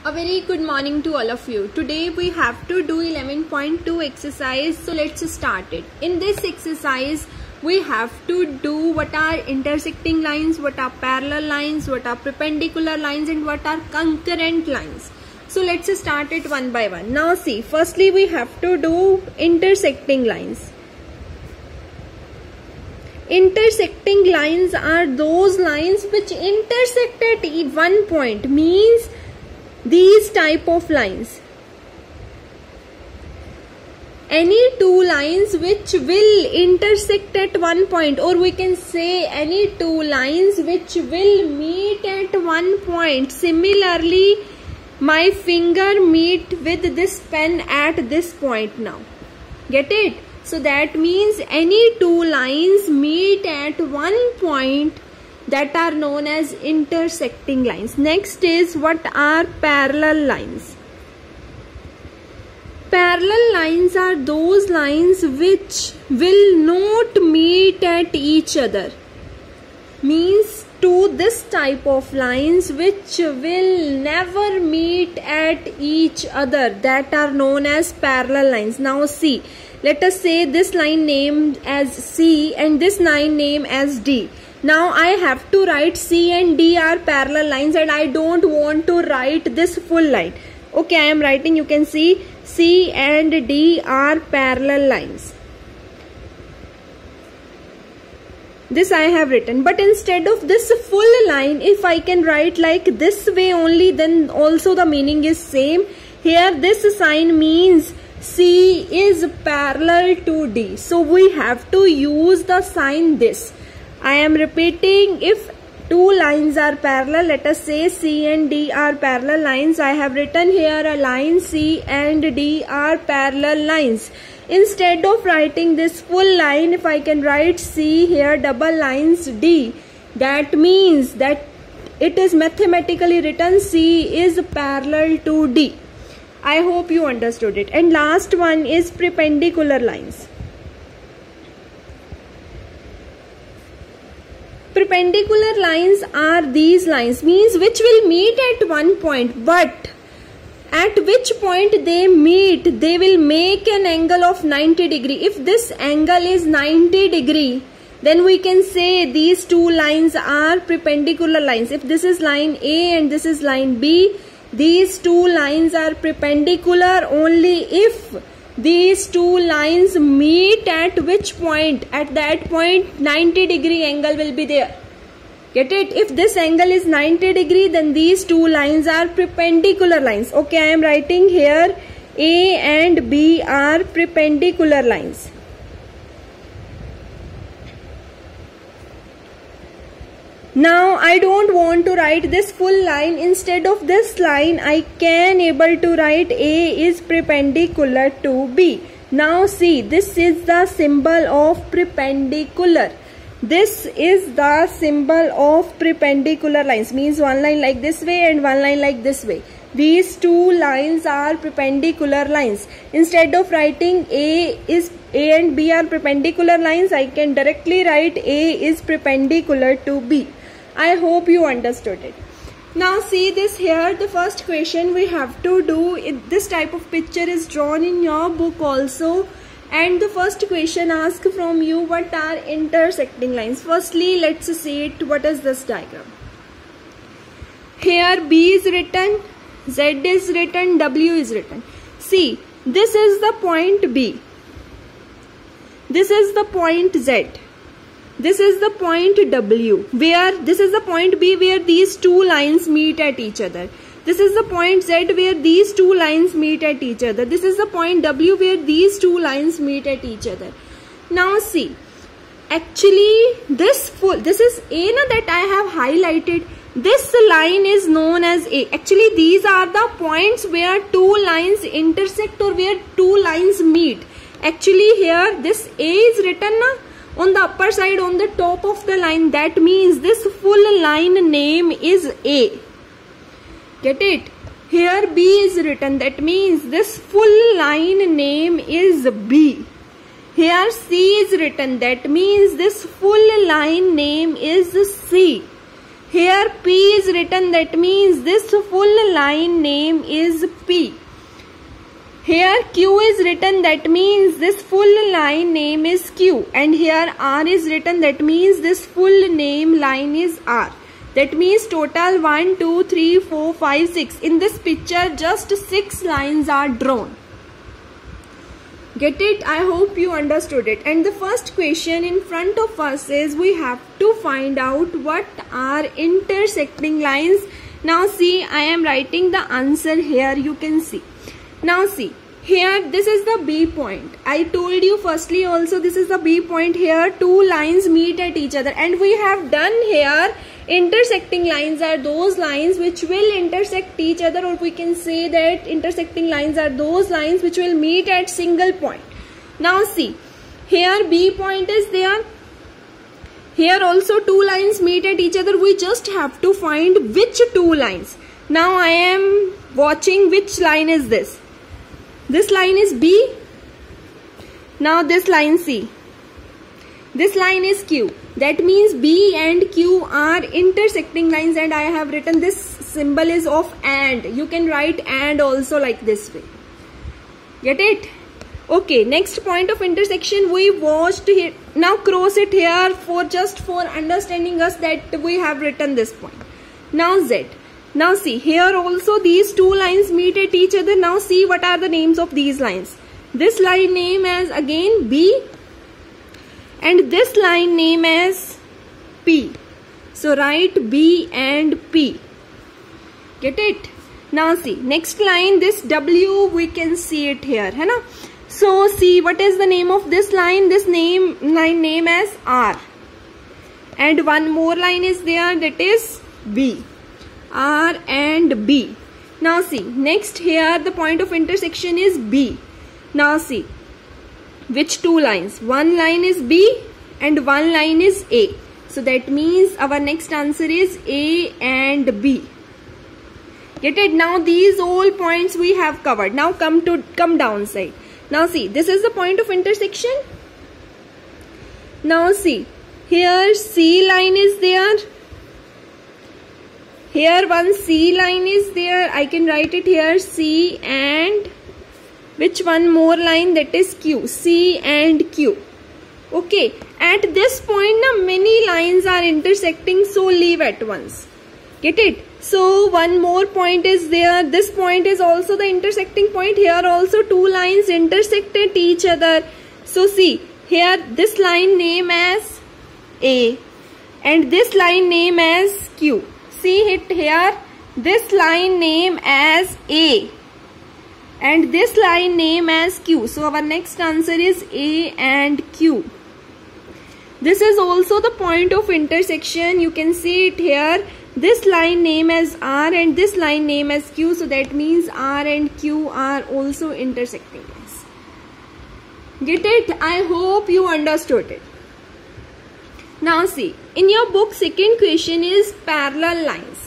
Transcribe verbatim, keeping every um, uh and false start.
A very good morning to all of you. Today we have to do eleven point two exercise. So let's start it. In this exercise we have to do what are intersecting lines, what are parallel lines, what are perpendicular lines and what are concurrent lines. So let's start it one by one. Now see, firstly we have to do intersecting lines. Intersecting lines are those lines which intersect at one point, means these type of lines. Any two lines which will intersect at one point, or we can say any two lines which will meet at one point. Similarly, my finger meet with this pen at this point now. Get it? So that means any two lines meet at one point, that are known as intersecting lines. Next is what are parallel lines. Parallel lines are those lines which will not meet at each other. Means to this type of lines which will never meet at each other, that are known as parallel lines. Now see, let us say this line named as C and this line named as D. Now I have to write C and D are parallel lines and I don't want to write this full line. Okay, I am writing, you can see C and D are parallel lines. This I have written, but instead of this full line, if I can write like this way only, then also the meaning is same. Here this sign means C is parallel to D. So we have to use the sign this. I am repeating, if two lines are parallel, let us say C and D are parallel lines. I have written here a line C and D are parallel lines. Instead of writing this full line, if I can write C here double lines D, that means that it is mathematically written C is parallel to D. I hope you understood it. And last one is perpendicular lines. Perpendicular lines are these lines, means which will meet at one point, but at which point they meet, they will make an angle of ninety degree. If this angle is ninety degree, then we can say these two lines are perpendicular lines. If this is line A and this is line B, these two lines are perpendicular only if these two lines meet at which point? At that point ninety degree angle will be there. Get it? If this angle is ninety degree, then these two lines are perpendicular lines. Okay, I am writing here A and B are perpendicular lines. Now I don't want to write this full line. Instead of this line, I can able to write A is perpendicular to B. Now see, this is the symbol of perpendicular. This is the symbol of perpendicular lines. Means one line like this way and one line like this way. These two lines are perpendicular lines. Instead of writing A is A and B are perpendicular lines, I can directly write A is perpendicular to B. I hope you understood it. Now see this here, the first question we have to do, it, this type of picture is drawn in your book also, and the first question asks from you what are intersecting lines. Firstly, let's see it. What is this diagram? Here B is written, Z is written, W is written. See, this is the point B. This is the point Z. This is the point W, where this is the point B where these two lines meet at each other. This is the point Z where these two lines meet at each other. This is the point W where these two lines meet at each other. Now see, actually this full, this is A na, that I have highlighted. This line is known as A. Actually these are the points where two lines intersect or where two lines meet. Actually here this A is written na, on the upper side on the top of the line. That means this full line name is A. Get it? Here B is written. That means this full line name is B. Here C is written. That means this full line name is C. Here P is written, that means this full line name is P. Here Q is written, that means this full line name is Q. And here R is written, that means this full name line is R. That means total one, two, three, four, five, six. In this picture, just six lines are drawn. Get it? I hope you understood it. And the first question in front of us is we have to find out what are intersecting lines. Now see, I am writing the answer here. You can see. Now see, here this is the B point. I told you firstly also this is the B point. Here two lines meet at each other, and we have done here intersecting lines are those lines which will intersect each other, or we can say that intersecting lines are those lines which will meet at single point. Now see, here B point is there. Here also two lines meet at each other. We just have to find which two lines. Now I am watching which line is this. This line is B. Now this line C. This line is Q. That means B and Q are intersecting lines, and I have written this symbol is of and. You can write and also like this way. Get it? Okay, next point of intersection we watched here. Now cross it here for just for understanding us that we have written this point. Now Z. Now see, here also these two lines meet at each other. Now see what are the names of these lines. This line name as again B, and this line name as P. So write B and P. Get it? Now see, next line, this W, we can see it here, है ना? So see, what is the name of this line? This name line name as R. And one more line is there, that is B. R and B. Now see, next here the point of intersection is B. Now see, which two lines? One line is B and one line is A. So that means our next answer is A and B. Get it? Now these all points we have covered. Now come to come down side. Now see, this is the point of intersection. Now see, here C line is there. Here one C line is there. I can write it here C and which one more line, that is Q. C and Q. Okay. At this point now many lines are intersecting, so leave at once. Get it? So one more point is there. This point is also the intersecting point. Here also two lines intersected each other. So see, here this line name as A and this line name as Q. See it here, this line name as A and this line name as Q. So our next answer is A and Q. This is also the point of intersection. You can see it here. This line name as R and this line name as Q. So that means R and Q are also intersecting lines. Get it? I hope you understood it. Now see, in your book second question is parallel lines.